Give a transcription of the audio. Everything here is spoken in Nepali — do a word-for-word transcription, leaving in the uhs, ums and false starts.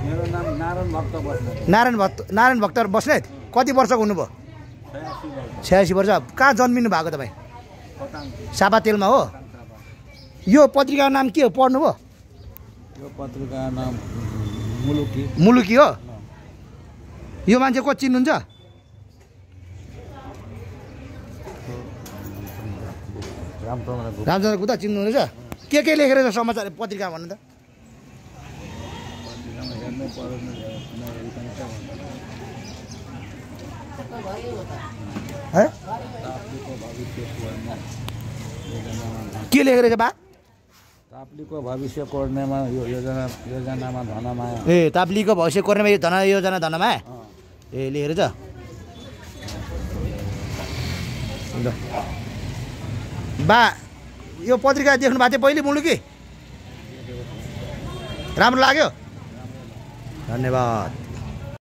मेरो नाम नारायण भक्त बस्नेत। नारायण भक्त नारायण भक्त बस्नेत कति वर्षको हुनुभयो? छयासी वर्ष। छयासी वर्ष। कहाँ जन्मिनु भएको तपाईँ? खोटाङ। सापातेलमा हो। यो पत्रिकाको नाम के हो पढ्नुभयो? यो पत्रिका नाम मुलुकी। मुलुकी हो। यो मान्छे को चिन्नुहुन्छ? रामचन्द्र गुप्ता चिन्नुहुनेछ? के के लेखेर छ समाचार पत्रिका भन्नु त? है के लेखेर छ बा? ताप्लीको भविष्य कोर्नेमा यो योजना योजनामा धनमाया। ए ताप्लीको भविष्य कोर्नेमा यो धन योजना धनमाया ए लेखेर छ। ल बा यो पत्रिका देख्नु भएको थियो पहिले मुलुकी? राम्रो लाग्यो? धन्यवाद।